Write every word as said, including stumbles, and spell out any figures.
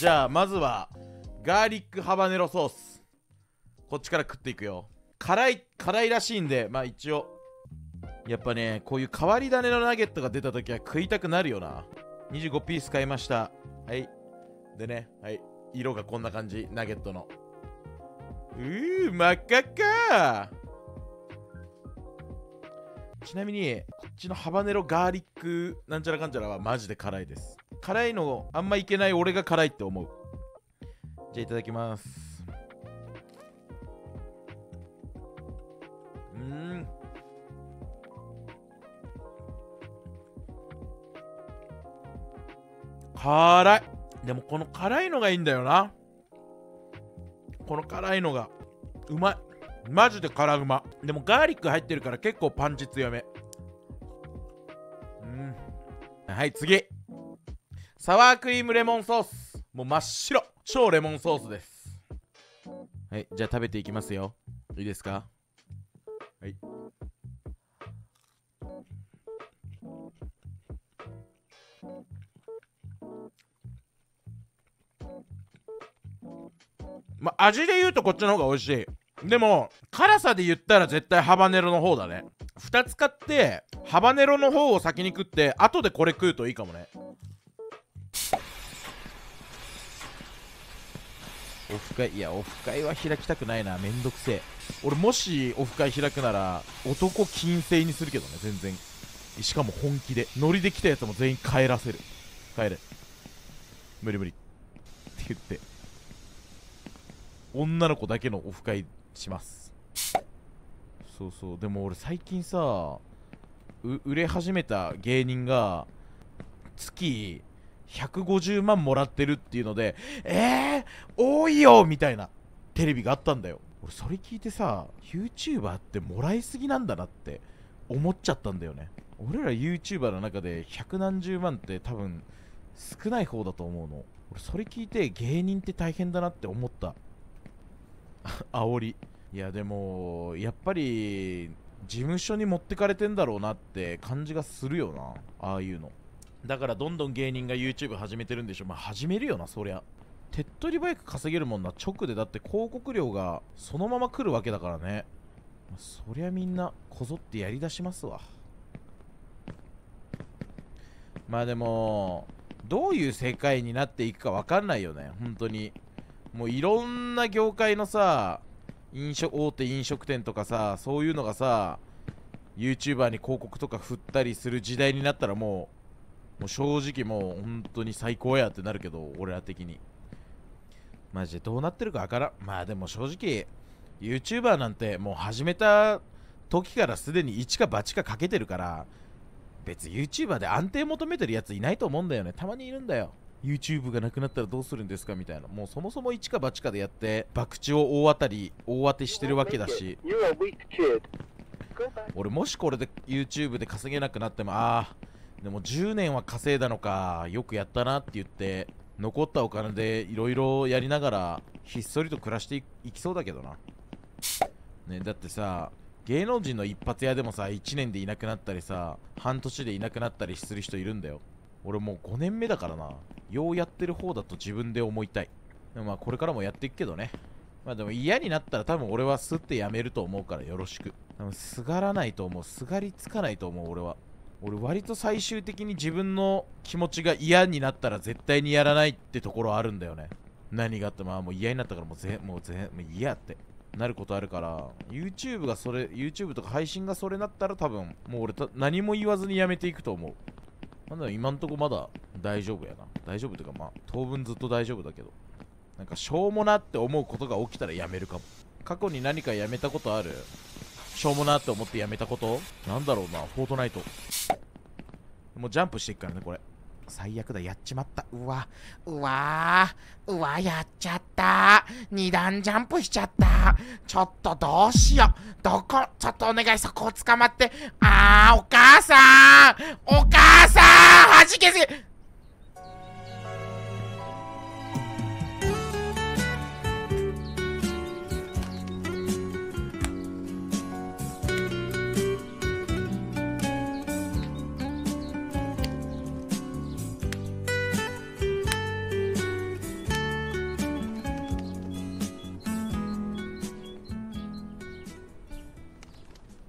じゃあまずはガーリックハバネロソース、こっちから食っていくよ。辛い辛いらしいんで、まあ一応やっぱね、こういう変わり種のナゲットが出た時は食いたくなるよな。にじゅうごピース買いました。はい。でね、はい、色がこんな感じ、ナゲットの。うー、真っ赤っか。ちなみにこっちのハバネロガーリックなんちゃらかんちゃらはマジで辛いです。辛いのあんまいけない俺が辛いって思う。じゃあいただきます。うーん、辛い。でもこの辛いのがいいんだよな。この辛いのがうまい。マジで辛うま。でもガーリック入ってるから結構パンチ強め。うん。はい、次。サワークリームレモンソース。もう真っ白。超レモンソースです。はい、じゃあ食べていきますよ。いいですか？はい。まあ、味で言うとこっちの方が美味しい。でも辛さで言ったら絶対ハバネロの方だね。ふたつ買ってハバネロの方を先に食って後でこれ食うといいかもね。オフ会、いやオフ会は開きたくないな、めんどくせえ。俺もしオフ会開くなら男禁制にするけどね、全然。しかも本気でノリで来たやつも全員帰らせる。帰れ、無理無理って言って女の子だけのオフ会します。そうそう。でも俺最近さ、売れ始めた芸人が月ひゃくごじゅうまんもらってるっていうので、えー、多いよみたいなテレビがあったんだよ。俺それ聞いてさ、 YouTuber ってもらいすぎなんだなって思っちゃったんだよね。俺ら YouTuber の中で百何十万って多分少ない方だと思うの。俺それ聞いて芸人って大変だなって思った。煽り。いやでもやっぱり事務所に持ってかれてんだろうなって感じがするよな、ああいうの。だからどんどん芸人が YouTube 始めてるんでしょ。まあ始めるよな、そりゃ。手っ取り早く稼げるもんな、直で。だって広告料がそのまま来るわけだからね。そりゃみんなこぞってやりだしますわ。まあでもどういう世界になっていくか分かんないよね、本当に。もういろんな業界のさ、飲食大手飲食店とかさ、そういうのがさ YouTuber に広告とか振ったりする時代になったらもう、もう正直もう本当に最高やってなるけど、俺ら的にマジでどうなってるか分からん。まあでも正直 YouTuber なんてもう始めた時からすでに一か八かかけてるから、別に YouTuber で安定求めてるやついないと思うんだよね。たまにいるんだよ。YouTube がなくなったらどうするんですかみたいな。もうそもそも一か八かでやって博打を大当たり大当てしてるわけだし、俺もしこれで YouTube で稼げなくなっても、あーでもじゅうねんは稼いだのか、よくやったなって言って残ったお金でいろいろやりながらひっそりと暮らしていきそうだけどな、ね。だってさ、芸能人の一発屋でもさいちねんでいなくなったりさ、半年でいなくなったりする人いるんだよ。俺もうごねんめだからな。ようやってる方だと自分で思いたい。でもまあこれからもやっていくけどね。まあでも嫌になったら多分俺はスッてやめると思うからよろしく。多分すがらないと思う。すがりつかないと思う俺は。俺割と最終的に自分の気持ちが嫌になったら絶対にやらないってところあるんだよね。何があっても、まあもう嫌になったからもうぜもうぜもう嫌ってなることあるから、 YouTube がそれ YouTube とか配信がそれなったら多分もう俺た何も言わずにやめていくと思う。まだ今んとこまだ大丈夫やな。大丈夫というかまあ当分ずっと大丈夫だけど、なんかしょうもなって思うことが起きたらやめるかも。過去に何かやめたことある？しょうもなって思ってやめたこと？なんだろうな、フォートナイト。もうジャンプしていくからね、これ。最悪だ、やっちまった。うわ、うわー、うわ、やっちゃった。二段ジャンプしちゃった。ちょっとどうしよう。どこ、ちょっとお願い、そこを捕まって。あー、お母さんお母さんはじけすぎ